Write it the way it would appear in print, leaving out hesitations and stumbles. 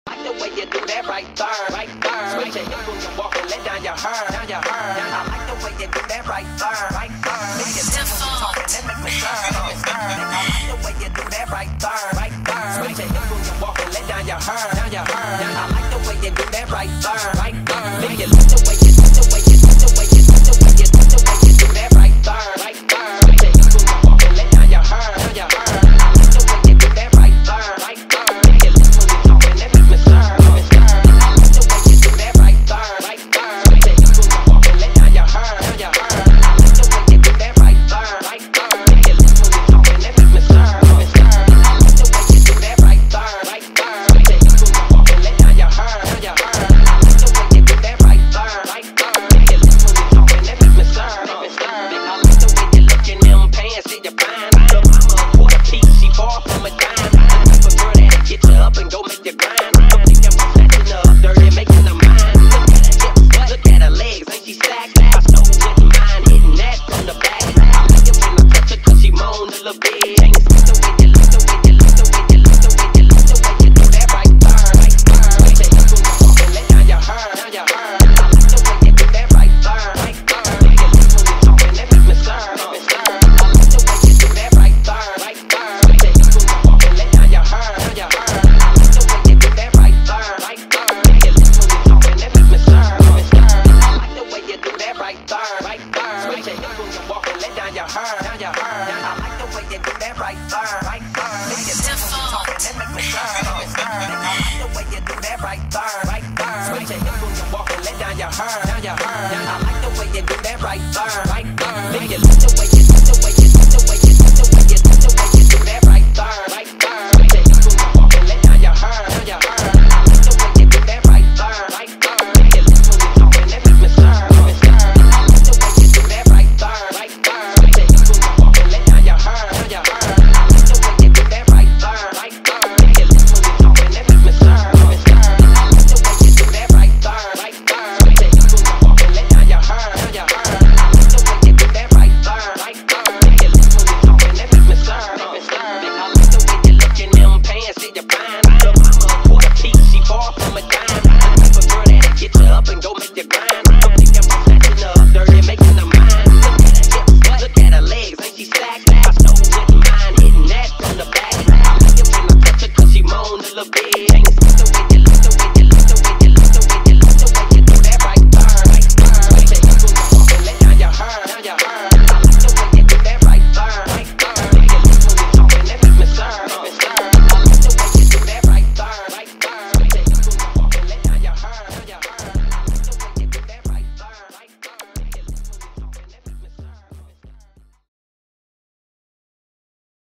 Like the way you do that right there, right there. Switch your hips when you walk and let down your hair, down your hair. I like the way you do that right there, right there. Make it when you talking, that make me stir, make me stir. I like the way you do that right there, right there. Switch your hips when you walk and let down your hair, down your hair. I like the way you do that right there, right there. Make it like the way you do, the way you do, the way you do, the way you do, the way you do that right there, right there. Switch your hips when you walk and let down your hair, down your hair. I like the way you do that right there, right there. Make it when you talking, that make me stir, make me stir. I like the way you do that right there, right there. Switch your hips when you walk and let down your hair, down your hair. I like the way you do that right there, right there. Make it when you talking, that make me stir, make me stir. I like the way you do that right there, right there. Switch your hips when you walk and let down your hair, down your hair. I like the way you do that right there, right there. Make it when you talking, that make me stir, make me stir. I like the way you look in them pants, see your fine. Your mama a quarter piece, she far from a dime. The type of girl that'll get you up and go make you grind. Don't think I'm snatching up dirty, making her mine. Look at her hips, look at her legs, ain't she stacked? I stole with mine, hitting that from the back. I like it when I touch her 'cause she moan a little bit. Ain't it the way you look, the way you look, the way you look, the way you look, the way you do that right there, right there. Switch your hips when you walk and let down your hair, down your hair. I like the way you do that right there, right there. Make it when you talking, that make me stir, make me stir. I like the way you do that right there, right there. Switch your hips when you walk and let down your hair, down your hair. I like the way you do that right there, right there. Make it when you talking, that make me stir, make me stir. I like the way you do that right there, right there. Switch your hips when you walk and let down your hair, down your hair. I like the way you do that right there, right there. Make it when you talking, that make me stir, make me stir. I like the way you do that right there, right there. Switch your hips when you walk and let down your hair, down your hair. I like the way you do that right there.